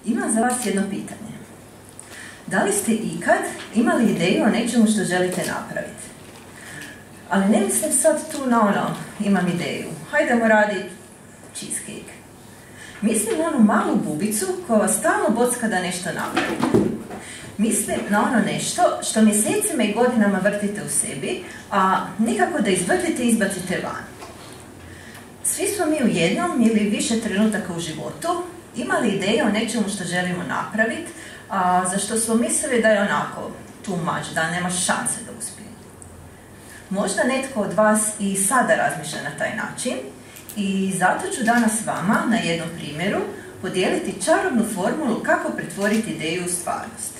Imam za vas jedno pitanje. Da li ste ikad imali ideju o nečemu što želite napraviti? Ali ne mislim sad tu na ono, imam ideju, hajdemo raditi cheesecake. Mislim na onu malu bubicu koja vas stalno bocka da nešto napravite. Mislim na ono nešto što mjesecima i godinama vrtite u sebi, a nikako da izvrtite i izbacite van. Svi smo mi u jednom ili više trenutaka u životu imali ideje o nečemu što želimo napraviti, a za što smo mislili da je onako too much, da nema šanse da uspije. Možda netko od vas i sada razmišlja na taj način i zato ću danas vama na jednom primjeru podijeliti čarobnu formulu kako pretvoriti ideju u stvarnost.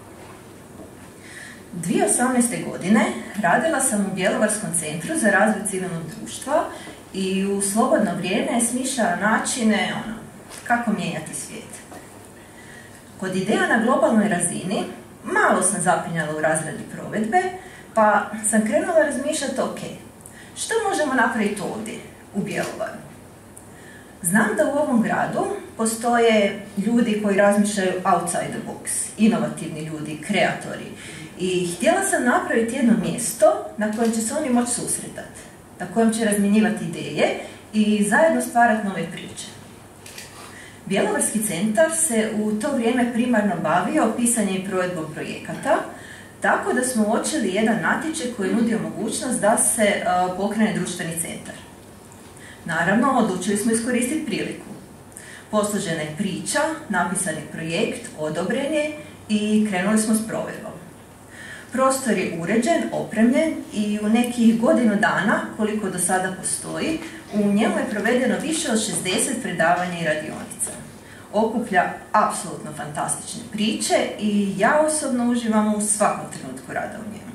2018. godine radila sam u Bjelovarskom centru za razvoj civilnog društva i u slobodno vrijeme smišljala načine kako mijenjati svijet. Kod ideja na globalnoj razini malo sam zapinjala u razradi provedbe, pa sam krenula razmišljati, ok, što možemo napraviti ovdje, u Bjelovaru? Znam da u ovom gradu postoje ljudi koji razmišljaju outside the box, inovativni ljudi, kreatori. I htjela sam napraviti jedno mjesto na kojem će se oni moći susretati, na kojem će razmjenjivati ideje i zajedno stvarati nove priče. Bjelovarski centar se u to vrijeme primarno bavio pisanjem i provedbom projekata, tako da smo uočili jedan natječaj koji je nudio mogućnost da se pokrene društveni centar. Naravno, odlučili smo iskoristiti priliku. Posložena je priča, napisan je projekt, odobren je i krenuli smo s provedbom. Prostor je uređen, opremljen i u nekih godinu dana, koliko do sada postoji, u njemu je provedeno više od 60 predavanja i radionica. Okuplja apsolutno fantastične priče i ja osobno uživam u svakom trenutku rada u njemu.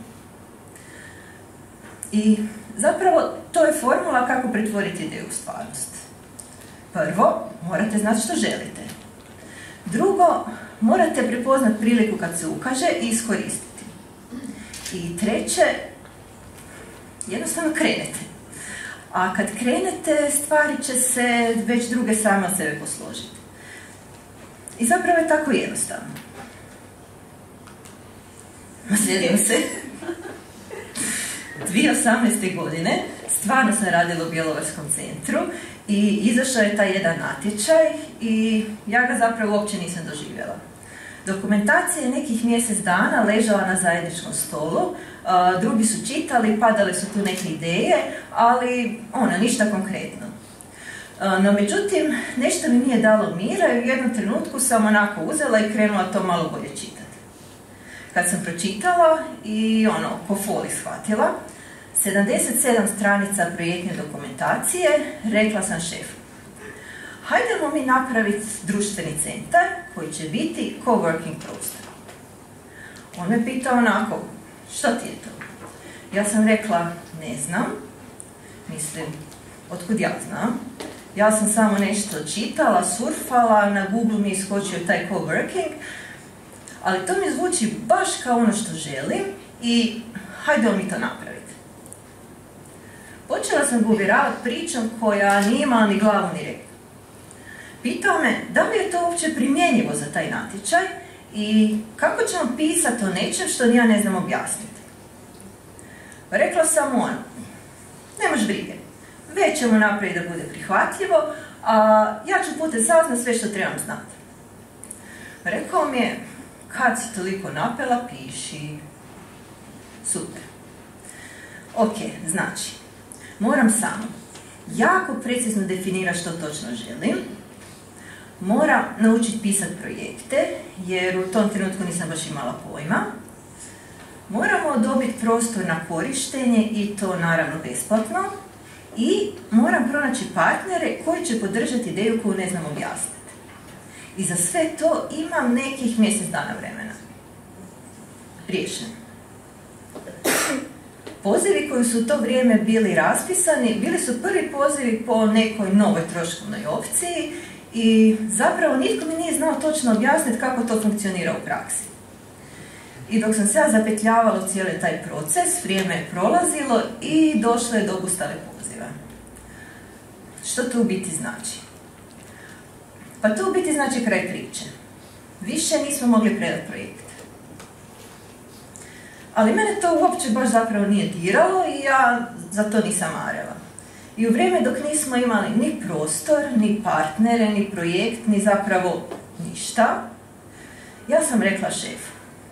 I zapravo to je formula kako pretvoriti ideju u stvarnost. Prvo, morate znati što želite. Drugo, morate prepoznati priliku kad se ukaže i iskoristiti. I treće, jednostavno krenete. A kad krenete, stvari će se već druge same od sebe posložiti. I zapravo je tako jednostavno. Sjedim se. 2018. godine stvarno sam radila u Bjelovarskom centru i izašao je taj jedan natječaj i ja ga zapravo uopće nisam doživjela. Dokumentacija je nekih mjesec dana ležala na zajedničkom stolu, drugi su čitali, padale su tu neke ideje, ali ništa konkretno. No međutim, nešto mi nije dalo mira i u jednom trenutku sam onako uzela i krenula to malo bolje čitati. Kad sam pročitala i ko foli shvatila, 77 stranica projektne dokumentacije, rekla sam šefu, hajdemo mi napraviti društveni centar koji će biti coworking prostor. On me pitao onako, što ti je to? Ja sam rekla, ne znam, mislim, otkud ja znam. Ja sam samo nešto čitala, surfala, na Google mi je iskočio taj coworking, ali to mi zvuči baš kao ono što želim i hajdemo mi to napraviti. Počela sam ga uvjeravati pričom koja nije imala ni glavu ni rep. Pitao me da li je to uopće primjenjivo za taj natječaj i kako ćemo pisati o nečem što ja ne znam objasniti. Rekla sam mu nemaš brige, već ćemo napraviti da bude prihvatljivo, a ja ću putem saznati sve što trebam znati. Rekao mi je, kad si toliko napela, piši. Super. Ok, znači, moram samo jako precizno definirati što točno želim, moram naučiti pisati projekte, jer u tom trenutku nisam baš imala pojma. Moramo dobiti prostor na korištenje i to naravno besplatno. I moram pronaći partnere koji će podržati ideju koju ne znam objasniti. I za sve to imam nekih mjesec dana vremena. Riješeno. Pozivi koji su u to vrijeme bili raspisani, bili su prvi pozivi po nekoj novoj troškovnoj opciji i zapravo nitko mi nije znao točno objasniti kako to funkcionira u praksi. I dok sam se ja zapetljavala u cijeli taj proces, vrijeme je prolazilo i došlo je do obustave poziva. Što to u biti znači? Pa to u biti znači kraj priče. više nismo mogli predati projekt. Ali mene to uopće baš zapravo nije diralo i ja za to nisam marila. I u vrijeme dok nismo imali ni prostor, ni partnere, ni projekt, ni zapravo ništa, ja sam rekla šefu,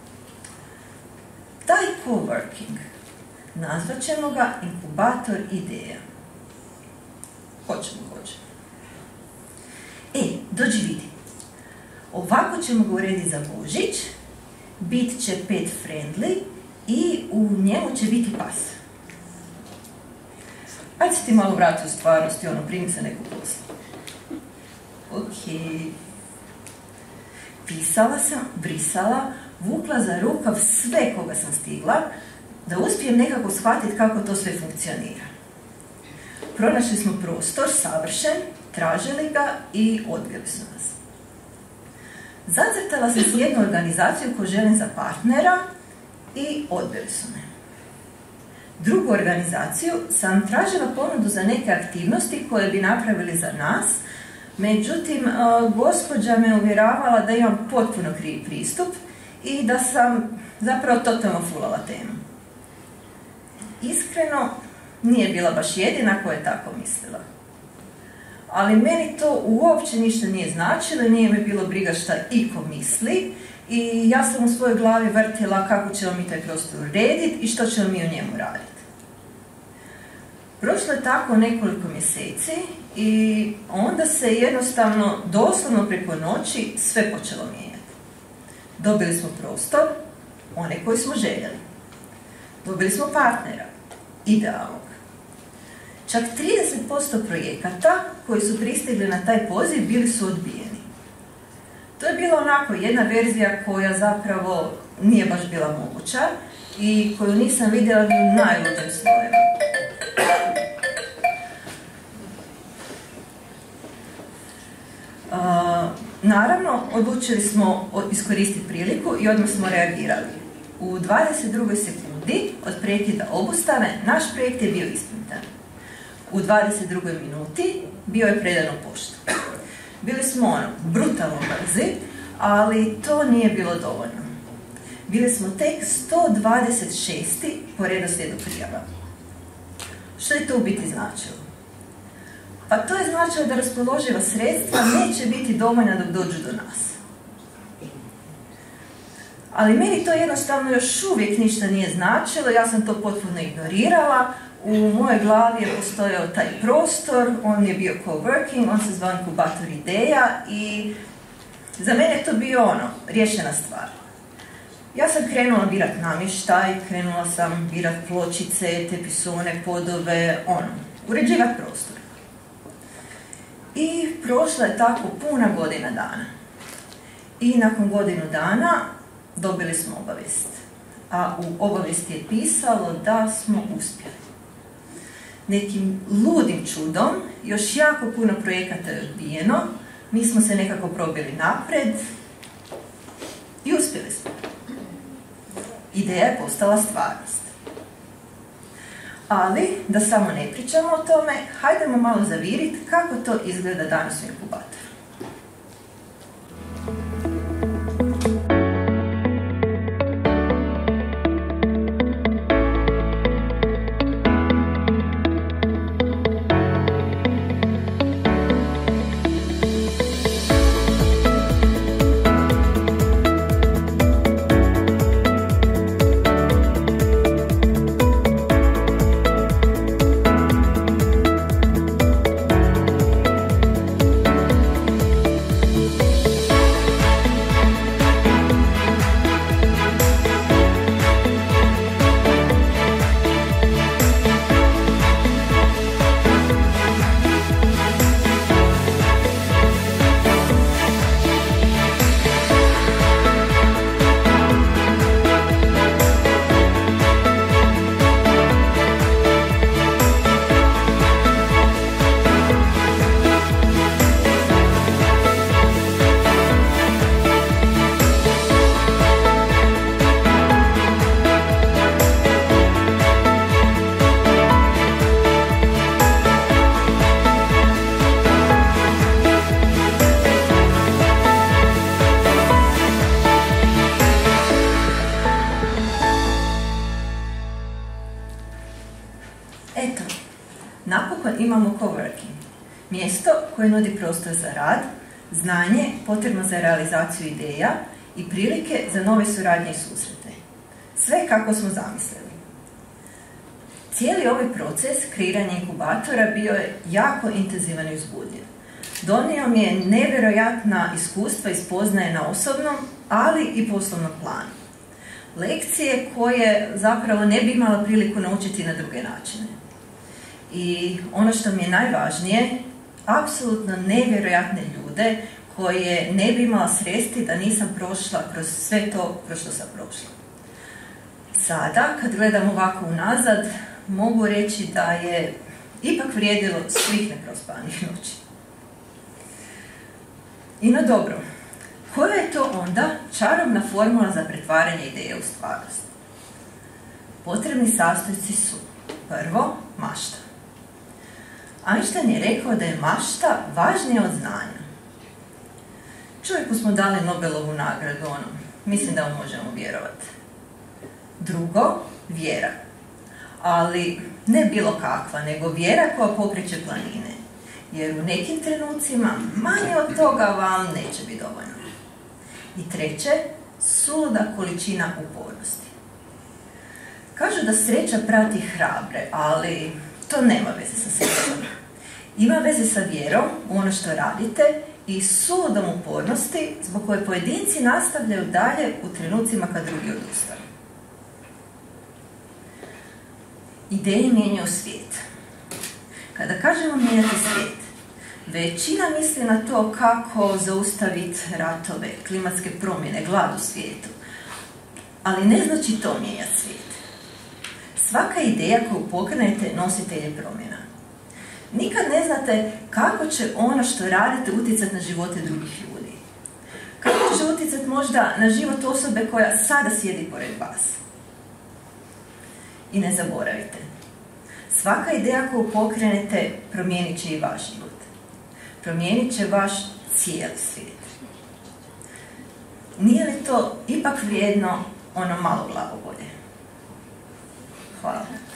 taj coworking, nazvat ćemo ga inkubator ideja. Hoćemo. Dođi vidi. Ovako ćemo ga urediti za Božić, bit će pet friendly i u njemu će biti pas. Ajde se ti malo vrati u stvarnosti, primi se neku poslu. Ok. Pisala sam, brisala, vukla za rukav sve koga sam stigla, da uspijem nekako shvatiti kako to sve funkcionira. Pronašli smo prostor, savršen, tražili ga i odbili su nas. Zacrtala sam si jednu organizaciju koju želim za partnera i odbili su me. Drugu organizaciju sam tražila ponudu za neke aktivnosti koje bi napravili za nas, međutim, gospođa me uvjeravala da imam potpuno krivi pristup i da sam zapravo totalno fulala temu. Iskreno, nije bila baš jedina koja je tako mislila. Ali meni to uopće ništa nije značilo i nije me bilo briga šta iko misli i ja sam u svojoj glavi vrtila kako ćemo mi taj prostor urediti i što ćemo mi u njemu raditi. Prošlo je tako nekoliko mjeseci i onda se jednostavno, doslovno preko noći, sve počelo mijenjati. Dobili smo prostor, one koji smo željeli. Dobili smo partnera, idealnog. Čak 30% projekata koji su pristigli na taj poziv bili su odbijeni. To je bila onako jedna verzija koja zapravo nije baš bila moguća i koju nisam vidjela ni u najluđem snojima. Naravno, odlučili smo iskoristiti priliku i odmah smo reagirali. U 22. sekundi od prekida obustave naš projekt je bio isprintan. U 22. minuti bio je predan u poštu. Bili smo brutalno brzi, ali to nije bilo dovoljno. Bili smo tek 126. po redoslijedu prijava. Što je to u biti značilo? Pa to je značilo da raspoloživa sredstva neće biti dovoljna dok dođu do nas. Ali meni to jednostavno još uvijek ništa nije značilo, ja sam to potpuno ignorirala. U mojoj glavi je postojao taj prostor, on je bio coworking, on se zvao inkubator ideja i za mene je to bio riješena stvar. Ja sam krenula birati namještaj, krenula sam birati pločice, tepisone, podove, uređivati prostor. I prošla je tako puna godina dana. I nakon godinu dana dobili smo obavijest. A u obavijesti je pisalo da smo uspjeli. Nekim ludim čudom, još jako puno projekata je odbijeno, mi smo se nekako probili napred i uspjeli smo. Ideja je postala stvarnost. Ali, da samo ne pričamo o tome, hajdemo malo zaviriti kako to izgleda danas u inkubatoru. imamo coworking, mjesto koje nudi prostor za rad, znanje potrebno za realizaciju ideja i prilike za nove suradnje i susrete. Sve kako smo zamislili. Cijeli ovaj proces kreiranja inkubatora bio je jako intenzivan i uzbudljiv. Donio mi je nevjerojatna iskustva i spoznaje na osobnom, ali i poslovnom planu. Lekcije koje zapravo ne bi imala priliku naučiti na druge načine. I ono što mi je najvažnije, apsolutno nevjerojatne ljude koje ne bi imala sresti da nisam prošla kroz sve to kroz što sam prošla. Sada, kad gledam ovako unazad, mogu reći da je ipak vrijedilo svih neprospanih noći. I no dobro, koja je to onda čarobna formula za pretvaranje ideje u stvarnost? Potrebni sastojci su: prvo, mašta. Einstein je rekao da je mašta važnija od znanja. Čovjeku smo dali Nobelovu nagradu, mislim da mu možemo vjerovati. Drugo, vjera. Ali ne bilo kakva, nego vjera koja pokreće planine. Jer u nekim trenucima manje od toga vam neće biti dovoljno. I treće, suluda količina upornosti. Kažu da sreća prati hrabre, ali to nema veze sa srećom. Ima veze sa vjerom u ono što radite i suludom upornosti zbog koje pojedinci nastavljaju dalje u trenucima kad drugi odustaju. Ideje mijenjaju svijet. Kada kažemo mijenjati svijet, većina misli na to kako zaustaviti ratove, klimatske promjene, glad u svijetu. Ali ne znači to mijenjati svijet. Svaka ideja koju pokrenete nositelj je promjena. Nikad ne znate kako će ono što radite utjecati na živote drugih ljudi. Kako će utjecati možda na život osobe koja sada sjedi pored vas. I ne zaboravite, svaka ideja koju pokrenete promijenit će i vaš život. Promijenit će vaš cijeli svijet. Nije li to ipak vrijedno ono malo glavobolje? Hvala.